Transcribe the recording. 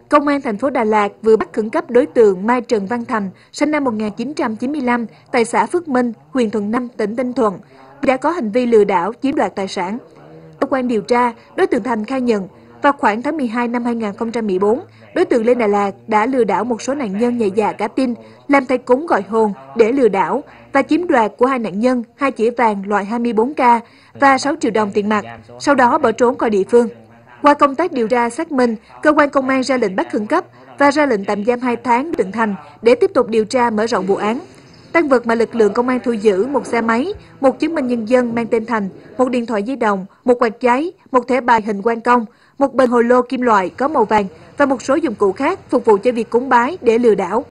Công an thành phố Đà Lạt vừa bắt khẩn cấp đối tượng Mai Trần Văn Thành, sinh năm 1995, tại xã Phước Minh, huyện Thuận Nam, tỉnh Ninh Thuận, đã có hành vi lừa đảo chiếm đoạt tài sản. Cơ quan điều tra, đối tượng Thành khai nhận, vào khoảng tháng 12 năm 2014, đối tượng lên Đà Lạt đã lừa đảo một số nạn nhân nhẹ dạ cả tin, làm thầy cúng gọi hồn để lừa đảo và chiếm đoạt của hai nạn nhân 2 chỉ vàng loại 24K và 6 triệu đồng tiền mặt, sau đó bỏ trốn khỏi địa phương. Qua công tác điều tra xác minh, cơ quan công an ra lệnh bắt khẩn cấp và ra lệnh tạm giam 2 tháng đối tượng Thành để tiếp tục điều tra mở rộng vụ án. Tang vật mà lực lượng công an thu giữ: một xe máy, một chứng minh nhân dân mang tên Thành, một điện thoại di động, một quạt giấy, một thẻ bài hình quan công, một bình hồ lô kim loại có màu vàng và một số dụng cụ khác phục vụ cho việc cúng bái để lừa đảo.